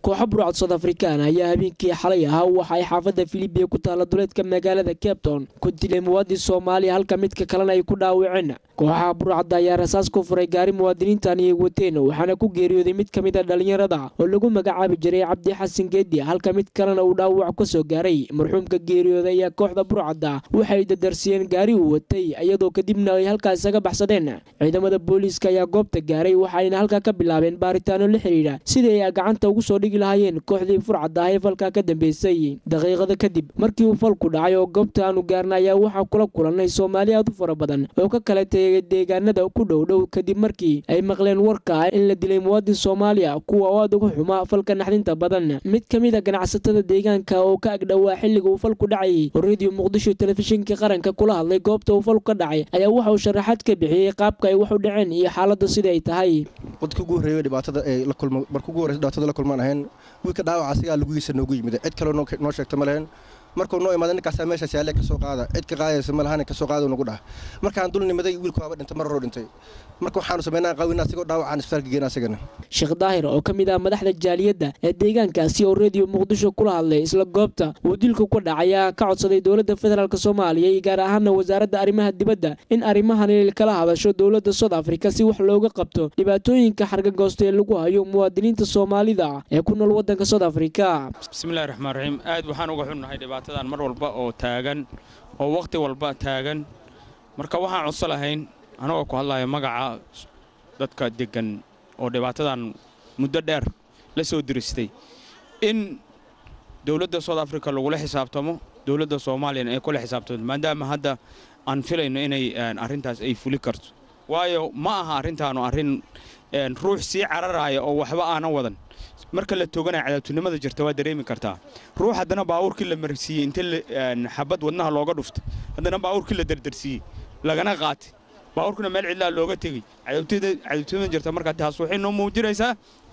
kooxo burcad South African ayaa habeenkii xalay ahaa waxa ay xaafadda Philippines ku taala duleedka magaalada Cape Town ku dilay muwaadin Soomaali halka mid kalena ay ku dhaawaceen. kooxaha burcad ayaa rasaas ku furay gaari muwaadiniintan ay wateen waxaana ku geeriyooday mid kamid ah dhalinyarada oo lagu magacaabi jiray Cabdi Xasan Geedi halka mid kalena uu dhaawac ka soo gaaray. marxuumka geeriyooday ayaa kooxda burcadda waxay dadarsiiyeen gaari uu watay iyadoo kadibna ay halkaas isaga baxsadeen. ciidamada booliiska ayaa goobta gaaray waxayna halka ka bilaabeen baaritaano la xiriira sidii ay gacanta ugu soo dhigi lahaayeen kooxdii burcadda ah ee falka ka dambeysay. daqiiqada kadib markii uu falku dhacay oo goobta aanu gaarnay ayaa waxa kula kulanay Soomaali aad u fara badan oo ka kala deegaanada ku dhow kadib markii ay maqleen warka in la dilay muwaadin Soomaali ah kuwa aad ugu xumaa falka naxdinta badan. mid kamid ah ganacsatada deegaanka oo ka agdhawaa xilliga uu falku dhacay Radio Muqdisho telefishinka qaranka kula hadlay goobta uu falku ka dhacay ayaa waxa uu sharaxaad ka bixiyay qaabka ay wax u dhaceen iyo xaaladda sida ay tahay. qodka ugu horeeyay dhibaatada ay la kulmo markuu ugu horeeyay dhibaatada la kulmaan ahayn wiilka dhaawac asiga lagu yiisa noogu yimid cid kale noo sheegtay ma lahayn markuu noo imaaday ninkaas meesha yaale ka soo qaada cid ka qaadaysa ma lahayn ka soo qaado nagu dhax markaan dul nimaday wiilku waaba dhintay mar hore dhintay marka waxaanu sameynaa qawina asigoo dhaawacaan isbitaalka geena asagana. Sheekh Daahir oo kamid ah madaxda jaaliyadda ee deegaankaasi oo Radio Muqdisho kula hadlay isla goobta uu dilku ku dhacay ka codsaday dawladda federaalka Soomaaliya iyo gaar ahaan wasaaradda arrimaha dibadda in arrimahan ay kala hadasho dawladda South Africa si wax looga qabto dhibaatooyinka xargagoosta ee lagu hayo muwaadiniinta Soomaalida ee ku nool wadanka South Africa. Bismillahir Rahmaanir Rahiim aad waxaan uga xunnahay dhibaatadan mar walba oo taagan oo waqti walba taagan marka waxaan codsan lahayn anagoo ku hadlayo magaca dadka degan oo dhibaatadan muddo dheer la soo diristay in dawladda South Africa lagu la xisaabtamo dawladda Soomaaliya ay kula xisaabtanto maadaama hadda aan filayno inay arintaas ay fuli karto waayo ma aha arintaanu arin ruux si cararaya oo waxba aan wadan marka la tooganayo cadaabtinimada jirta waa dareemi kartaa ruux haddana baawurkii la marsiiyay inta xabad wadnaha looga dhufto haddana baawurkii la dardarsiiyay lagana qaatay baawurkuna meel cidla looga tagay cadaabtinimada jirta marka taas waxay noo muujinaysaa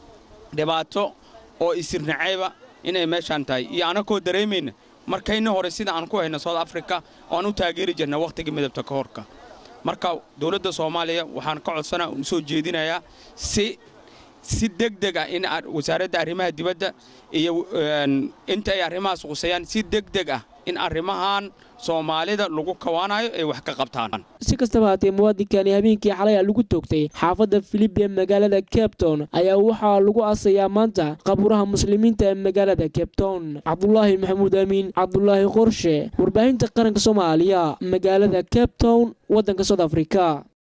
dhibaato oo isirnacayba inay meeshan tahay iyo anakoo dareemayna markayna hore sida aan ku hayno South Africa oo aan u taageeri jirnay waqtigii midabta ka horka marka dawladda Soomaaliya waxaan ka codsanaa u soo jeedinayaa si degdeg ah in wasaaradda arrimaha dibadda iyo inta ay arrimahaas qusayaan si degdeg ah in arrimahan Soomaalida lagu kawaanayo ay wax ka qabtaan. si kastaba haatee muwaadinkan habeenkii xalay lagu toogtay xaafadda Philippines magaalada Cape Town ayaa waxaa lagu aasayaa maanta qabuuraha muslimiinta ee magaalada Cape Town. Cabdullaahi Maxamuud Amiin Cabdullaahi Qorshe warbaahinta qaranka Soomaaliya magaalada Cape Town wadanka South Africa.